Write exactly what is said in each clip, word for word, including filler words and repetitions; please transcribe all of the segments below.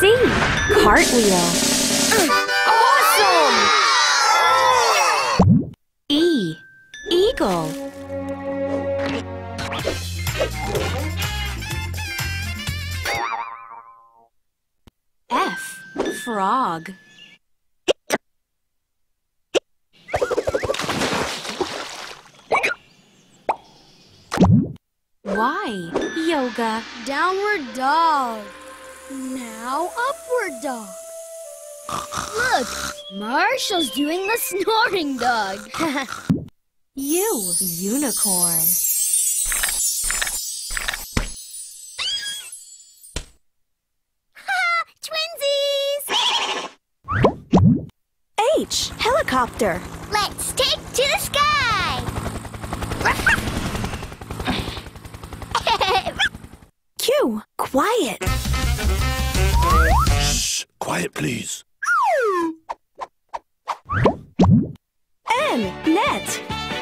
C. Cartwheel. Awesome! E. Eagle. F. Frog. Y. Yoga. Downward dog. Now upward dog. Look, Marshall's doing the snoring dog. U. Unicorn. Twinsies! H. Helicopter. Let's take to the sky! Q. Quiet. Shh! Quiet, please. N. Net.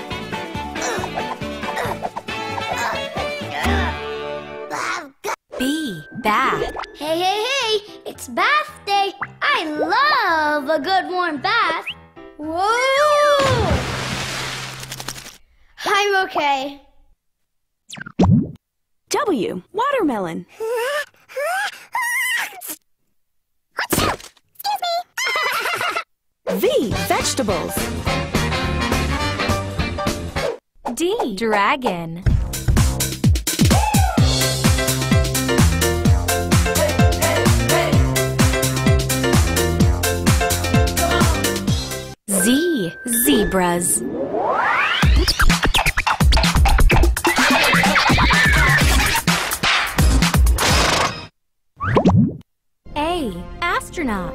B. Bath. Hey, hey, hey! It's bath day! I love a good warm bath! Whoa! I'm okay. W. Watermelon. V. Vegetables. D. Dragon. Z. Zebras. A. Astronaut.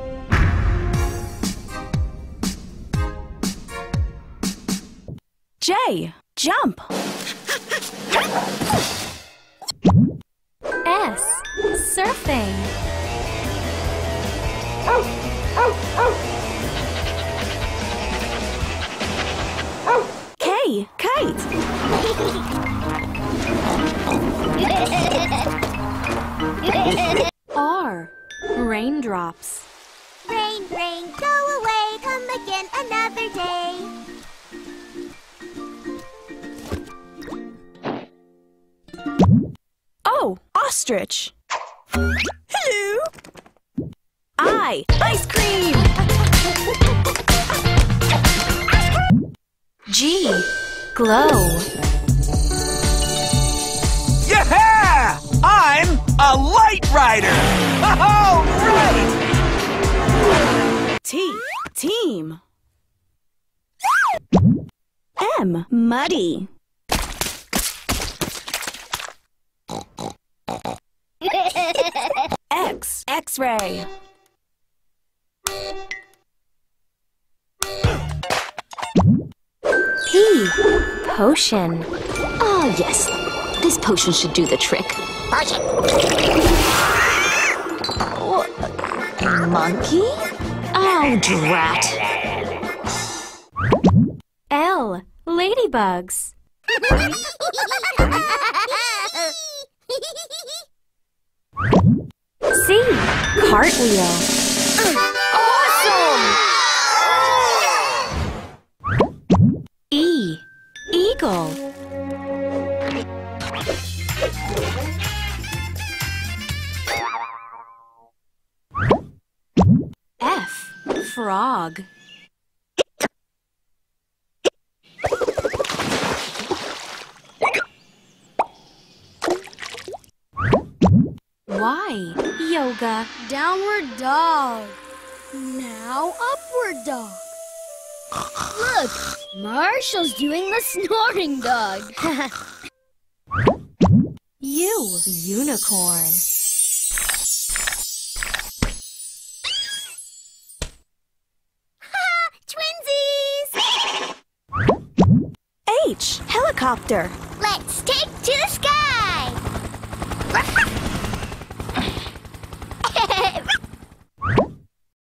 J. Jump. S. Surfing. K. Kite. R. Raindrops. Rain, rain, go away, come again another day. O. Ostrich. Hello. I. Ice cream. G. Glow. Yeah! I'm a light rider! All right! T. Team. M. Muddy. X. X-ray. P. Potion. Ah, yes. This potion should do the trick. Potion. Monkey? Oh, drat. L. Ladybugs. C. Cartwheel. Awesome! E. Eagle. F. Frog. Y. Yoga. Downward dog. Now upward dog. Look, Marshall's doing the snoring dog. U. Unicorn. Twinsies! H. Helicopter. Let's take to the sky!